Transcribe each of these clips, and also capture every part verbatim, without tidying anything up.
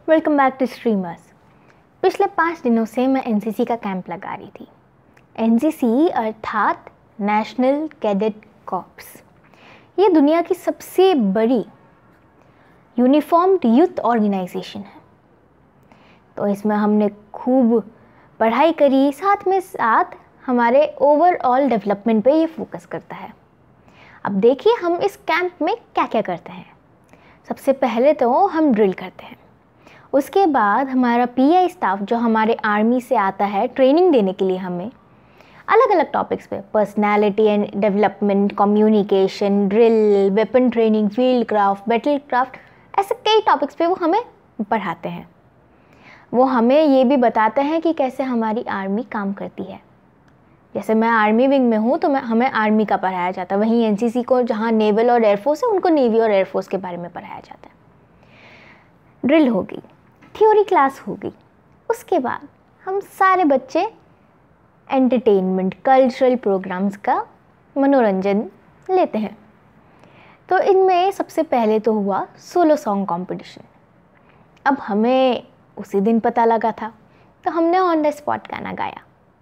Welcome back to streamers. पिछले पाँच दिनों से मैं एनसीसी का कैंप लगा रही थी। एनसीसी अर्थात नेशनल कैडेट कॉर्प्स, ये दुनिया की सबसे बड़ी यूनिफॉर्म्ड यूथ ऑर्गेनाइजेशन है। तो इसमें हमने खूब पढ़ाई करी, साथ में साथ हमारे ओवरऑल डेवलपमेंट पे ये फोकस करता है। अब देखिए हम इस कैंप में क्या क्या करते हैं। सबसे पहले तो हम ड्रिल करते हैं, उसके बाद हमारा पीआई स्टाफ जो हमारे आर्मी से आता है ट्रेनिंग देने के लिए हमें अलग अलग टॉपिक्स पे, personality and development, communication, drill, weapon training, field craft, battle craft, ऐसे कई टॉपिक्स पे वो हमें पढ़ाते हैं। वो हमें ये भी बताते हैं कि कैसे हमारी आर्मी काम करती है। जैसे मैं आर्मी विंग में हूँ तो मैं हमें आर्मी का पढ़ाया जाता है, वहीं एनसीसी को जहाँ नेवल और एयरफोर्स है उनको नेवी और एयरफोर्स के बारे में पढ़ाया जाता है। ड्रिल होगी, थ्योरी क्लास होगी, उसके बाद हम सारे बच्चे एंटरटेनमेंट, कल्चरल प्रोग्राम्स का मनोरंजन लेते हैं। तो इनमें सबसे पहले तो हुआ सोलो सॉन्ग कंपटीशन। अब हमें उसी दिन पता लगा था तो हमने ऑन द स्पॉट गाना गाया।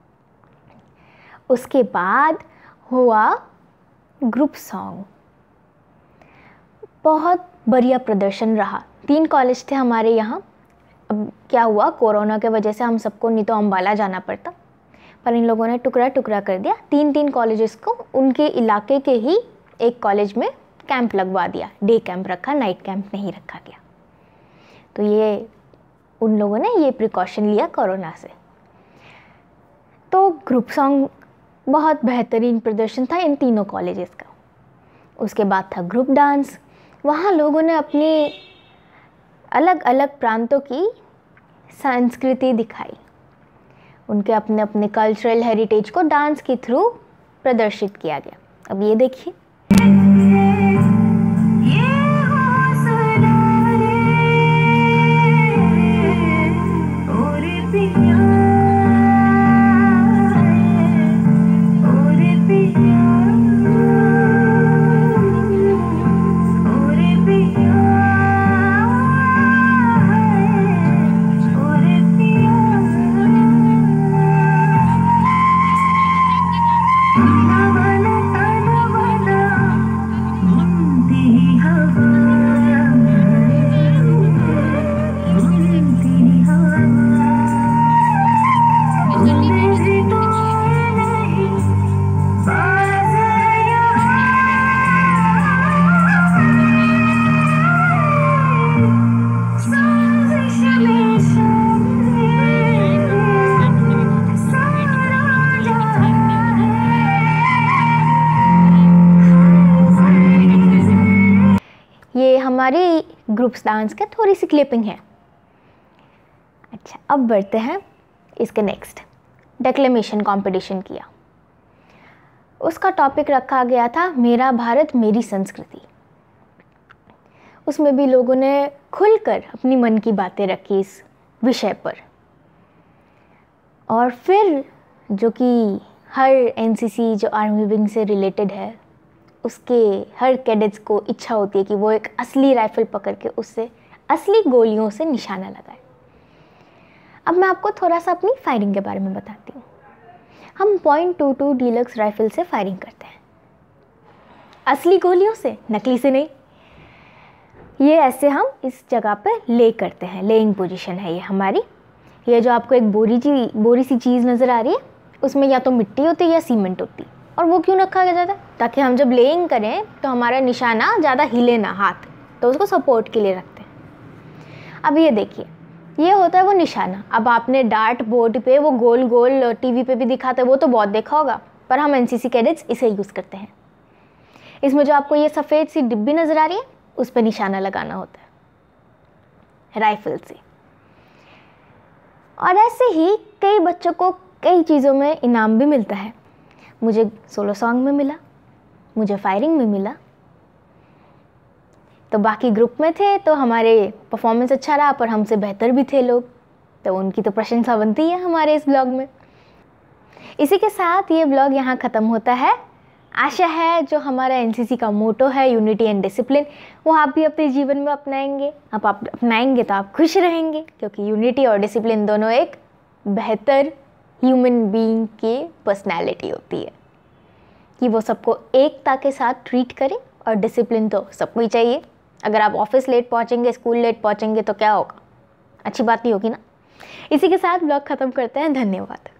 उसके बाद हुआ ग्रुप सॉन्ग, बहुत बढ़िया प्रदर्शन रहा। तीन कॉलेज थे हमारे यहाँ। अब क्या हुआ, कोरोना के वजह से हम सबको नहीं तो अम्बाला जाना पड़ता, पर इन लोगों ने टुकड़ा टुकड़ा कर दिया। तीन तीन कॉलेजेस को उनके इलाके के ही एक कॉलेज में कैंप लगवा दिया। डे कैंप रखा, नाइट कैंप नहीं रखा गया। तो ये उन लोगों ने ये प्रिकॉशन लिया कोरोना से। तो ग्रुप सॉन्ग बहुत बेहतरीन प्रदर्शन था इन तीनों कॉलेजेस का। उसके बाद था ग्रुप डांस। वहाँ लोगों ने अपनी अलग अलग प्रांतों की संस्कृति दिखाई, उनके अपने अपने कल्चरल हेरिटेज को डांस के थ्रू प्रदर्शित किया गया। अब ये देखिए, हमारी ग्रुप्स डांस का थोड़ी सी क्लिपिंग है। अच्छा, अब बढ़ते हैं इसके नेक्स्ट। डेक्लेमेशन कंपटीशन किया, उसका टॉपिक रखा गया था मेरा भारत मेरी संस्कृति। उसमें भी लोगों ने खुलकर अपनी मन की बातें रखी इस विषय पर। और फिर जो कि हर एनसीसी जो आर्मी विंग से रिलेटेड है, उसके हर कैडेट्स को इच्छा होती है कि वो एक असली राइफल पकड़ के उससे असली गोलियों से निशाना लगाए। अब मैं आपको थोड़ा सा अपनी फायरिंग के बारे में बताती हूँ। हम point two two deluxe rifle से फायरिंग करते हैं, असली गोलियों से, नकली से नहीं। ये ऐसे हम इस जगह पे ले करते हैं, लेइंग पोजीशन है ये हमारी। ये जो आपको एक बोरी ची बोरी सी चीज़ नज़र आ रही है, उसमें या तो मिट्टी होती है या सीमेंट होती है। और वो क्यों रखा गया जाता है? ताकि हम जब लेइंग करें तो हमारा निशाना ज़्यादा हिले ना हाथ, तो उसको सपोर्ट के लिए रखते हैं। अब ये देखिए, ये होता है वो निशाना। अब आपने डार्ट बोर्ड पे वो गोल गोल टीवी पे भी दिखाते हैं, वो तो बहुत देखा होगा, पर हम एनसीसी कैडेट्स इसे यूज़ करते हैं। इसमें जो आपको ये सफ़ेद सी डिब्बी नज़र आ रही है, उस पर निशाना लगाना होता है राइफल से। और ऐसे ही कई बच्चों को कई चीज़ों में इनाम भी मिलता है। मुझे सोलो सॉन्ग में मिला, मुझे फायरिंग में मिला। तो बाकी ग्रुप में थे तो हमारे परफॉर्मेंस अच्छा रहा, पर हमसे बेहतर भी थे लोग, तो उनकी तो प्रशंसा बनती है हमारे इस ब्लॉग में। इसी के साथ ये ब्लॉग यहाँ ख़त्म होता है। आशा है जो हमारा एनसीसी का मोटो है यूनिटी एंड डिसिप्लिन, वो आप भी अपने जीवन में अपनाएंगे। आप आप अपनाएंगे तो आप खुश रहेंगे, क्योंकि यूनिटी और डिसिप्लिन दोनों एक बेहतर ह्यूमन बीइंग की पर्सनैलिटी होती है कि वो सबको एकता के साथ ट्रीट करे। और डिसिप्लिन तो सबको ही चाहिए। अगर आप ऑफिस लेट पहुंचेंगे, स्कूल लेट पहुंचेंगे तो क्या होगा, अच्छी बात नहीं होगी ना। इसी के साथ ब्लॉग ख़त्म करते हैं। धन्यवाद।